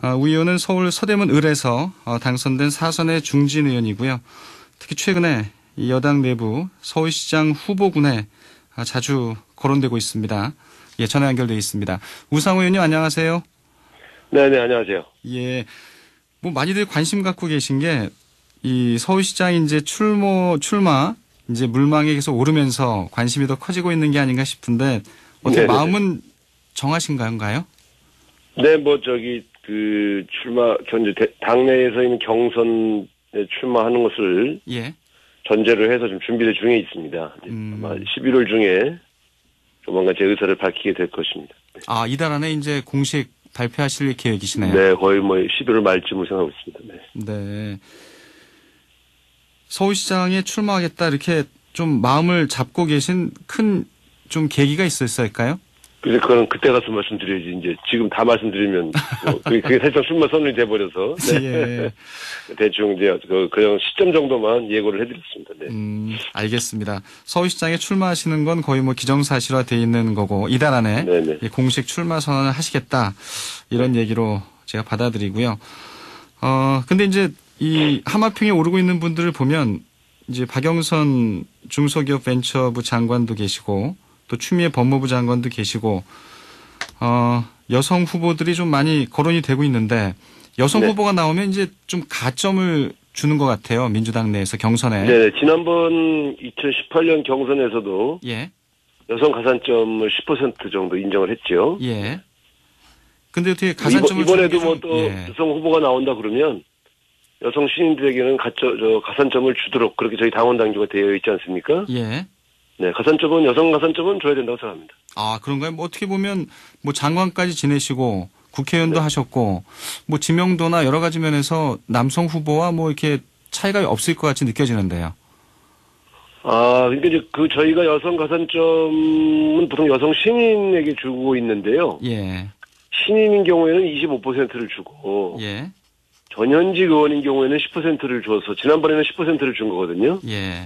우 의원은 서울 서대문 을에서 당선된 4선의 중진 의원이고요. 특히 최근에 이 여당 내부 서울시장 후보군에 자주 거론되고 있습니다. 예, 전화 연결되어 있습니다. 우상호 의원님 안녕하세요. 네네, 안녕하세요. 예, 뭐 많이들 관심 갖고 계신 게 이 서울시장 이제 출마 이제 물망에 계속 오르면서 관심이 더 커지고 있는 게 아닌가 싶은데 어떻게 네네네. 마음은 정하신 건가요? 네, 현재 당내에서 있는 경선에 출마하는 것을 예. 전제로 해서 좀 준비를 중에 있습니다. 아마 11월 중에 조만간 제 의사를 밝히게 될 것입니다. 아, 이달 안에 이제 공식 발표하실 계획이시네요. 네, 거의 11월 말쯤을 생각하고 있습니다. 네. 네. 서울시장에 출마하겠다 이렇게 좀 마음을 잡고 계신 큰 좀 계기가 있었을까요? 그래서 그거는 그때 가서 말씀드려야지, 이제 지금 다 말씀드리면, 그게 사실상 출마 선언이 돼버려서. 네. 예. 대충 이제, 그냥 시점 정도만 예고를 해드렸습니다. 네. 알겠습니다. 서울시장에 출마하시는 건 거의 뭐 기정사실화 돼 있는 거고, 이달 안에 네네. 공식 출마 선언을 하시겠다, 이런 얘기로 제가 받아들이고요. 근데 이제 이 하마평에 오르고 있는 분들을 보면, 이제 박영선 중소기업 벤처부 장관도 계시고, 또 추미애 법무부 장관도 계시고, 여성 후보들이 좀 많이 거론이 되고 있는데, 여성 네. 후보가 나오면 이제 좀 가점을 주는 것 같아요. 민주당 내에서 경선에. 네, 지난번 2018년 경선에서도 예. 여성 가산점을 10% 정도 인정을 했죠. 예. 근데 어떻게 가산점을 이번에도 주는 뭐 게 또 좀, 예. 여성 후보가 나온다 그러면 여성 시민들에게는 가산점을 주도록 그렇게 저희 당원 당규가 되어 있지 않습니까? 예. 네, 여성 가산점은 줘야 된다고 생각합니다. 아, 그런가요? 뭐 어떻게 보면 뭐 장관까지 지내시고 국회의원도 네. 하셨고 뭐 지명도나 여러 가지 면에서 남성 후보와 뭐 이렇게 차이가 없을 것 같이 느껴지는데요. 그러니까 이제 저희가 여성 가산점은 보통 여성 신인에게 주고 있는데요. 예. 신인인 경우에는 25%를 주고 예. 전현직 의원인 경우에는 10%를 줘서 지난번에는 10%를 준 거거든요. 예.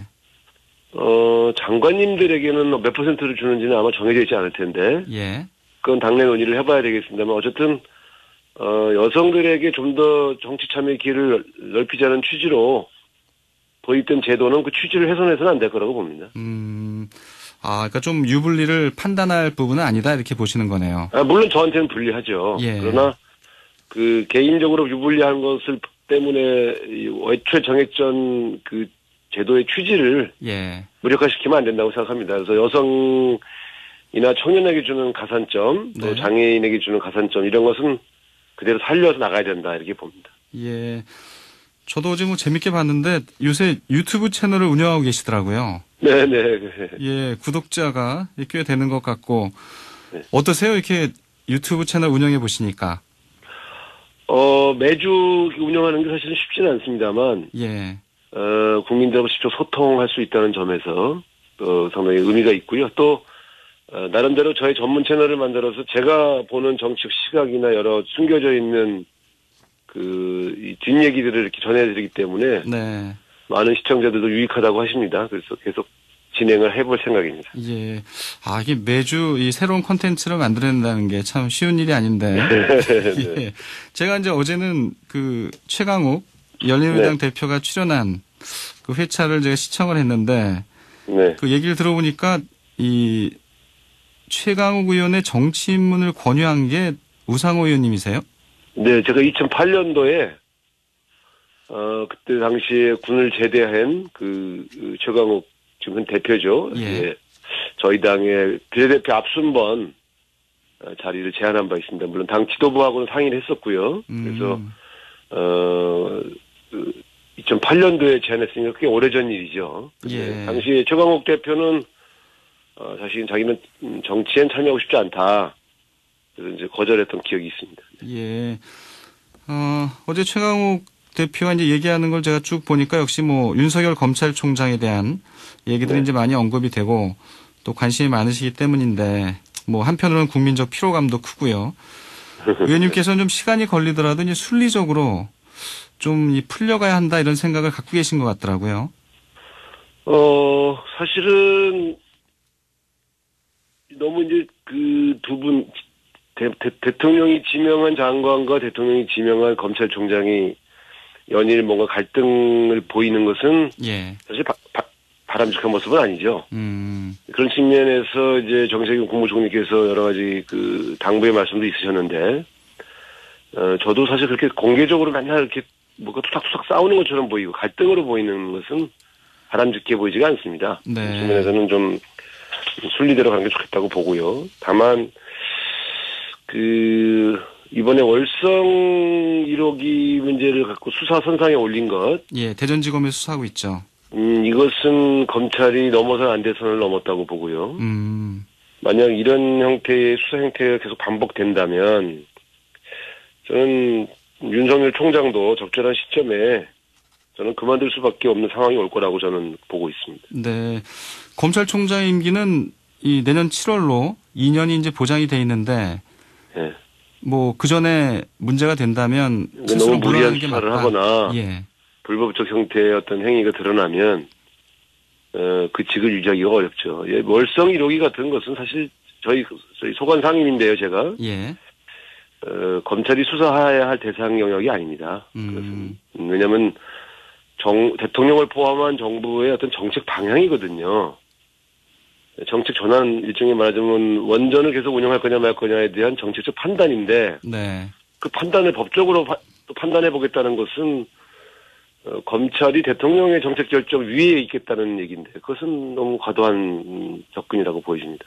장관님들에게는 몇 퍼센트를 주는지는 아마 정해져 있지 않을 텐데, 예. 그건 당내 논의를 해봐야 되겠습니다만, 어쨌든, 여성들에게 좀 더 정치 참여 기회를 넓히자는 취지로 도입된 제도는 그 취지를 훼손해서는 안 될 거라고 봅니다. 그러니까 좀 유불리를 판단할 부분은 아니다 이렇게 보시는 거네요. 물론 저한테는 불리하죠. 예. 그러나, 개인적으로 유불리한 것을 때문에, 애초에 정했던 제도의 취지를 예. 무력화시키면 안 된다고 생각합니다. 그래서 여성이나 청년에게 주는 가산점, 또 네. 장애인에게 주는 가산점 이런 것은 그대로 살려서 나가야 된다 이렇게 봅니다. 예. 저도 어제 뭐 재밌게 봤는데 요새 유튜브 채널을 운영하고 계시더라고요. 네네. 예, 구독자가 꽤 되는 것 같고 네. 어떠세요? 이렇게 유튜브 채널 운영해 보시니까. 매주 운영하는 게 사실은 쉽지는 않습니다만, 예. 국민들하고 직접 소통할 수 있다는 점에서 상당히 의미가 있고요. 또 나름대로 저희 전문 채널을 만들어서 제가 보는 정치적 시각이나 여러 숨겨져 있는 이 뒷얘기들을 이렇게 전해드리기 때문에 네. 많은 시청자들도 유익하다고 하십니다. 그래서 계속 진행을 해볼 생각입니다. 예. 이게 매주 이 새로운 콘텐츠를 만들어낸다는 게 참 쉬운 일이 아닌데. 네. 예. 제가 이제 어제는 최강욱 열린우리당 네. 대표가 출연한 그 회차를 제가 시청을 했는데 네. 그 얘기를 들어보니까 이 최강욱 의원의 정치 입문을 권유한 게 우상호 의원님이세요? 네, 제가 2008년도에 그때 당시에 군을 제대한 최강욱 지금 대표죠. 예. 저희 당의 비례대표 앞순번 자리를 제안한 바 있습니다. 물론 당 지도부하고는 상의를 했었고요. 그래서 2008년도에 제안했으니까 꽤 오래전 일이죠. 예. 당시 최강욱 대표는 사실 자기는 정치엔 참여하고 싶지 않다. 그래서 이제 거절했던 기억이 있습니다. 예. 어제 최강욱 대표가 이제 얘기하는 걸 제가 쭉 보니까 역시 뭐 윤석열 검찰총장에 대한 얘기들이 네. 이제 많이 언급이 되고 또 관심이 많으시기 때문인데 뭐 한편으로는 국민적 피로감도 크고요. 의원님께서는 좀 시간이 걸리더라도 이제 순리적으로 좀 풀려가야 한다 이런 생각을 갖고 계신 것 같더라고요. 사실은 너무 이제 두 분 대통령이 지명한 장관과 대통령이 지명한 검찰총장이 연일 뭔가 갈등을 보이는 것은 예. 사실 바람직한 모습은 아니죠. 그런 측면에서 이제 정세균 국무총리께서 여러 가지 그 당부의 말씀도 있으셨는데, 저도 사실 그렇게 공개적으로 맨날 이렇게 뭔가 투닥투닥 싸우는 것처럼 보이고 갈등으로 보이는 것은 바람직해 보이지가 않습니다. 네. 그 측면에서는 좀 순리대로 가는 게 좋겠다고 보고요. 다만 이번에 월성 1호기 문제를 갖고 수사 선상에 올린 것, 예, 대전지검에 수사하고 있죠. 이것은 검찰이 넘어선 안 될 선을 넘었다고 보고요. 만약 이런 형태의 수사 형태가 계속 반복된다면 저는 윤석열 총장도 적절한 시점에 저는 그만둘 수밖에 없는 상황이 올 거라고 저는 보고 있습니다. 네. 검찰총장의 임기는 이 내년 7월로 2년이 이제 보장이 돼 있는데, 네. 뭐 그 전에 문제가 된다면 스스로 너무 무리한 물러나는 게 수사를 맞다. 하거나 예. 불법적 형태의 어떤 행위가 드러나면 그 직을 유지하기가 어렵죠. 예, 월성 1호기 같은 것은 사실 저희 소관 상임인데요, 제가. 예. 검찰이 수사해야 할 대상 영역이 아닙니다. 왜냐하면 대통령을 포함한 정부의 어떤 정책 방향이거든요. 정책 전환, 일종의 말하자면 원전을 계속 운영할 거냐 말 거냐에 대한 정책적 판단인데, 네. 그 판단을 법적으로 또 판단해 보겠다는 것은 검찰이 대통령의 정책 결정 위에 있겠다는 얘기인데, 그것은 너무 과도한 접근이라고 보여집니다.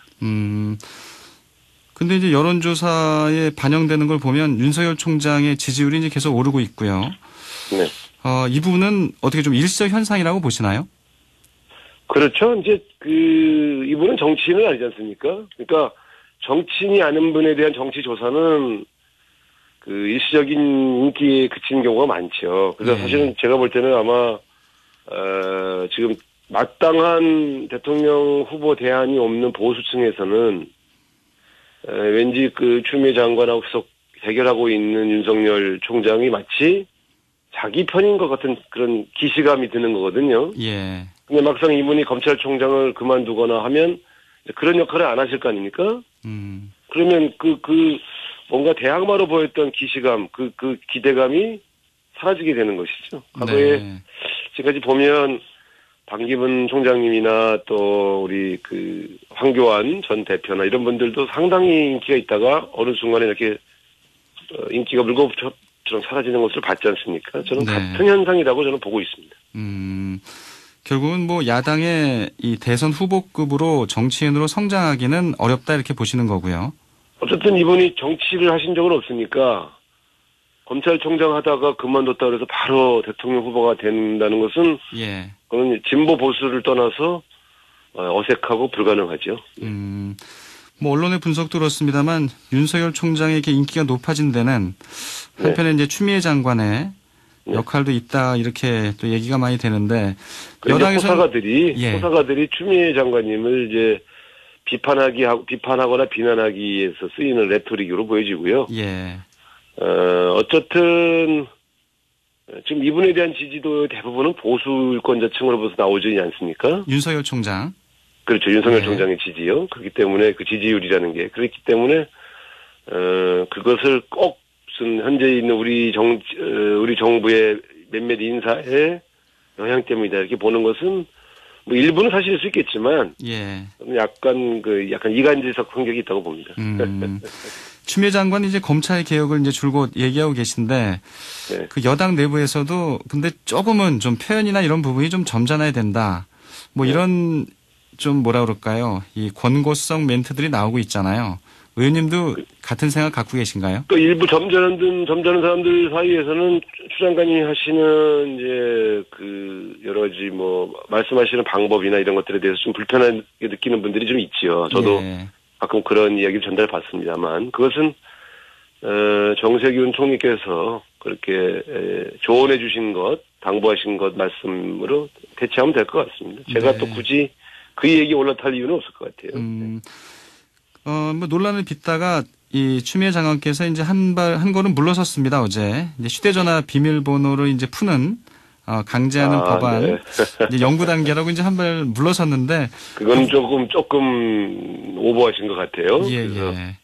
근데 이제 여론조사에 반영되는 걸 보면 윤석열 총장의 지지율이 이제 계속 오르고 있고요. 네. 이 부분은 어떻게 좀 일시적 현상이라고 보시나요? 그렇죠. 이제 이분은 정치인은 아니지 않습니까? 그러니까 정치인이 아닌 분에 대한 정치 조사는 일시적인 인기에 그치는 경우가 많죠. 그래서 네. 사실은 제가 볼 때는 아마 지금 마땅한 대통령 후보 대안이 없는 보수층에서는 왠지 추미애 장관하고 계속 해결하고 있는 윤석열 총장이 마치 자기 편인 것 같은 그런 기시감이 드는 거거든요. 예. 근데 막상 이분이 검찰총장을 그만두거나 하면 그런 역할을 안 하실 거 아닙니까? 그러면 뭔가 대항마로 보였던 기시감, 그 기대감이 사라지게 되는 것이죠. 과거에 네. 지금까지 보면 방기문 총장님이나 또 우리 황교안 전 대표나 이런 분들도 상당히 인기가 있다가 어느 순간에 이렇게 인기가 물거품처럼 사라지는 것을 봤지 않습니까? 저는 네. 같은 현상이라고 저는 보고 있습니다. 결국은 뭐 야당의 이 대선 후보급으로 정치인으로 성장하기는 어렵다 이렇게 보시는 거고요. 어쨌든 이분이 정치를 하신 적은 없으니까 검찰총장 하다가 그만뒀다 그래서 바로 대통령 후보가 된다는 것은 예. 그건 진보 보수를 떠나서 어색하고 불가능하죠. 뭐 언론의 분석도 그렇습니다만 윤석열 총장에게 인기가 높아진 데는 한편에 이제 추미애 장관의 역할도 있다 이렇게 또 얘기가 많이 되는데 여당에서 호사가들이 추미애 장관님을 이제 비판하거나 비난하기 위해서 쓰이는 레토릭으로 보여지고요. 예. 어쨌든 지금 이분에 대한 지지도 대부분은 보수권자층으로부터 나오지 않습니까? 윤석열 총장. 그렇죠. 윤석열 총장의 지지요. 그렇기 때문에 그 지지율이라는 게 그렇기 때문에 그것을 꼭 무슨 현재 있는 우리 정부의 몇몇 인사의 영향 때문이다 이렇게 보는 것은 뭐 일부는 사실일 수 있겠지만 예. 약간 이간질적 성격이 있다고 봅니다. 추미애 장관이 이제 검찰 개혁을 이제 줄곧 얘기하고 계신데 네. 그 여당 내부에서도 근데 조금은 좀 표현이나 이런 부분이 좀 점잖아야 된다. 뭐 이런 좀 뭐라 그럴까요? 이 권고성 멘트들이 나오고 있잖아요. 의원님도 같은 생각 갖고 계신가요? 또 일부 점잖은 사람들 사이에서는 추 장관님이 하시는 이제 여러 가지 뭐 말씀하시는 방법이나 이런 것들에 대해서 좀 불편하게 느끼는 분들이 좀 있지요. 저도 예. 가끔 그런 이야기를 전달받습니다만 그것은 정세균 총리께서 그렇게 조언해 주신 것, 당부하신 것 말씀으로 대체하면 될 것 같습니다. 제가 또 굳이 그 얘기 올라탈 이유는 없을 것 같아요. 뭐 논란을 빚다가 이 추미애 장관께서 이제 한 걸음 물러섰습니다. 어제 이제 휴대전화 비밀번호를 이제 푸는 강제하는 법안 네. 이제 연구 단계라고 이제 한 발 물러섰는데 그건 조금 오버하신 것 같아요. 예, 그래서 예.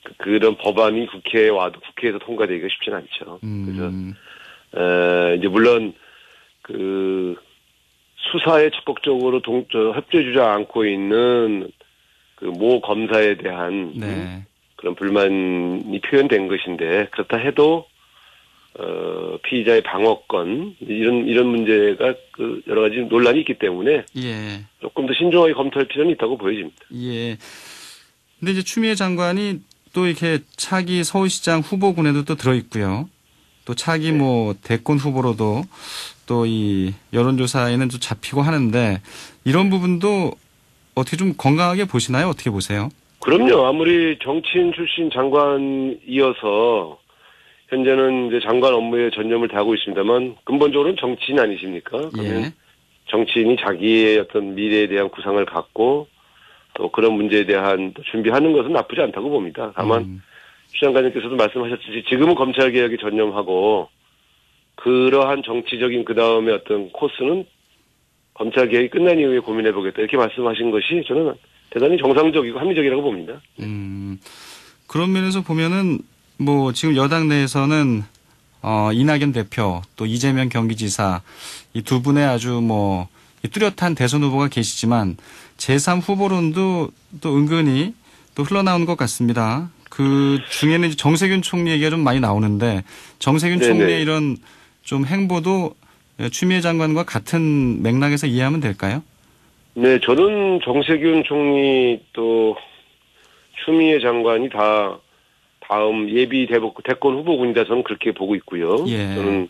그런 법안이 국회에 와도 국회에서 통과되기가 쉽지는 않죠. 그래서 이제 물론 그 수사에 적극적으로 협조해주지 않고 있는 그 모 검사에 대한 네. 그런 불만이 표현된 것인데 그렇다 해도 피의자의 방어권 이런 문제가 그 여러 가지 논란이 있기 때문에 예. 조금 더 신중하게 검토할 필요는 있다고 보여집니다. 예. 근데 이제 추미애 장관이 또 이렇게 차기 서울시장 후보군에도 또 들어있고요. 또 차기 뭐 대권 후보로도 또 이 여론조사에는 좀 잡히고 하는데 이런 부분도 어떻게 좀 건강하게 보시나요? 어떻게 보세요? 그럼요. 아무리 정치인 출신 장관이어서 현재는 이제 장관 업무에 전념을 다하고 있습니다만 근본적으로는 정치인 아니십니까? 그러면 예. 정치인이 자기의 어떤 미래에 대한 구상을 갖고 또 그런 문제에 대한 준비하는 것은 나쁘지 않다고 봅니다. 다만 추 장관님께서도 말씀하셨듯이 지금은 검찰개혁에 전념하고 그러한 정치적인 그다음에 어떤 코스는 검찰개혁이 끝난 이후에 고민해보겠다 이렇게 말씀하신 것이 저는 대단히 정상적이고 합리적이라고 봅니다. 그런 면에서 보면은 뭐 지금 여당 내에서는 이낙연 대표 또 이재명 경기지사 이 두 분의 아주 뭐 뚜렷한 대선 후보가 계시지만 제3 후보론도 또 은근히 또 흘러나오는 것 같습니다. 그 중에는 이제 정세균 총리 얘기가 좀 많이 나오는데 정세균 네네. 총리의 이런 좀 행보도 추미애 장관과 같은 맥락에서 이해하면 될까요? 네, 저는 정세균 총리 또 추미애 장관이 다 다음 예비 대권 후보군이다 저는 그렇게 보고 있고요. 예. 저는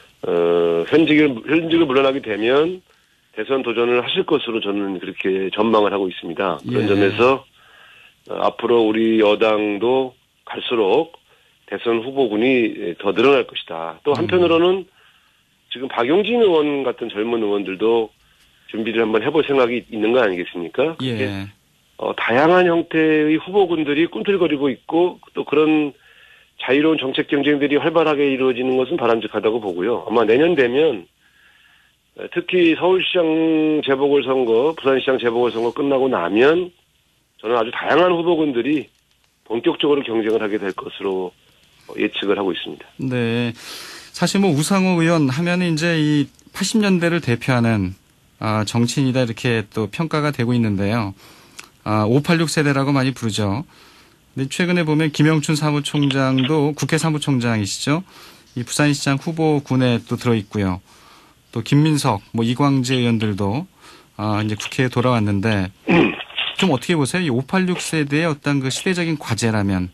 현직을 물러나게 되면 대선 도전을 하실 것으로 저는 그렇게 전망을 하고 있습니다. 그런 예. 점에서 앞으로 우리 여당도 갈수록 대선 후보군이 더 늘어날 것이다. 또 한편으로는 지금 박용진 의원 같은 젊은 의원들도 준비를 한번 해볼 생각이 있는 거 아니겠습니까? 예. 다양한 형태의 후보군들이 꿈틀거리고 있고 또 그런 자유로운 정책 경쟁들이 활발하게 이루어지는 것은 바람직하다고 보고요. 아마 내년 되면 특히 서울시장 재보궐선거, 부산시장 재보궐선거 끝나고 나면 저는 아주 다양한 후보군들이 본격적으로 경쟁을 하게 될 것으로 예측을 하고 있습니다. 네. 사실 뭐 우상호 의원 하면은 이제 이 80년대를 대표하는 정치인이다 이렇게 또 평가가 되고 있는데요. 586 세대라고 많이 부르죠. 근데 최근에 보면 김영춘 사무총장도 국회 사무총장이시죠. 이 부산시장 후보군에 또 들어있고요. 또 김민석, 뭐 이광재 의원들도 이제 국회에 돌아왔는데 좀 어떻게 보세요? 이 586 세대의 어떤 그 시대적인 과제라면.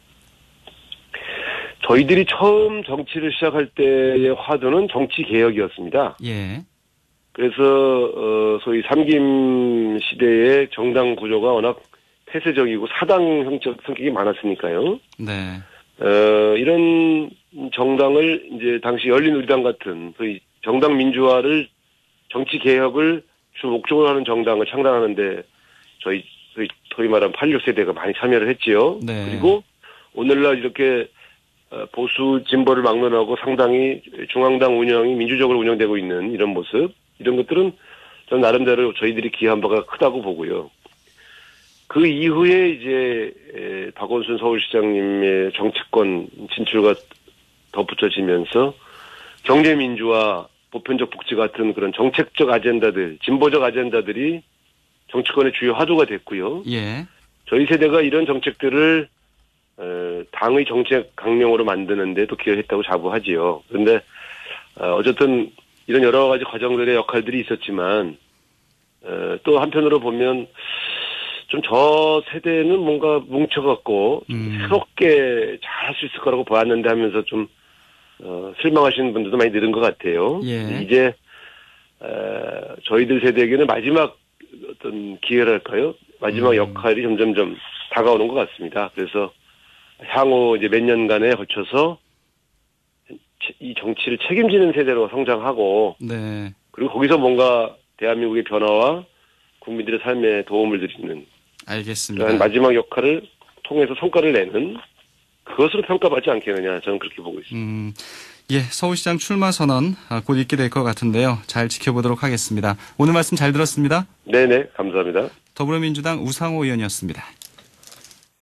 저희들이 처음 정치를 시작할 때의 화두는 정치 개혁이었습니다. 예. 그래서 소위 삼김 시대의 정당 구조가 워낙 폐쇄적이고 사당 형적 성격이 많았으니까요. 네. 이런 정당을 이제 당시 열린우리당 같은 소위 정당 민주화를 정치 개혁을 주 목적으로 하는 정당을 창당하는데 소위 말하면 86세대가 많이 참여를 했지요. 네. 그리고 오늘날 이렇게 보수 진보를 막론하고 상당히 중앙당 운영이 민주적으로 운영되고 있는 이런 모습, 이런 것들은 저는 나름대로 저희들이 기여한 바가 크다고 보고요. 그 이후에 이제 박원순 서울시장님의 정치권 진출과 덧붙여지면서 경제민주화, 보편적 복지 같은 그런 정책적 아젠다들, 진보적 아젠다들이 정치권의 주요 화두가 됐고요. 예. 저희 세대가 이런 정책들을 당의 정책 강령으로 만드는데 도 기여했다고 자부하지요. 그런데 어쨌든 이런 여러 가지 과정들의 역할들이 있었지만 또 한편으로 보면 좀 저 세대는 뭔가 뭉쳐갖고 새롭게 잘할 수 있을 거라고 보았는데 하면서 좀 실망하시는 분들도 많이 늘은 것 같아요. 예. 이제 저희들 세대에게는 마지막 어떤 기회랄까요? 마지막 역할이 점점점 다가오는 것 같습니다. 그래서 향후 이제 몇 년간에 걸쳐서 이 정치를 책임지는 세대로 성장하고, 네. 그리고 거기서 뭔가 대한민국의 변화와 국민들의 삶에 도움을 드리는 알겠습니다. 그런 마지막 역할을 통해서 성과를 내는 그것으로 평가받지 않겠느냐, 저는 그렇게 보고 있습니다. 예, 서울시장 출마 선언 곧 있게 될 것 같은데요. 잘 지켜보도록 하겠습니다. 오늘 말씀 잘 들었습니다. 네네, 감사합니다. 더불어민주당 우상호 의원이었습니다.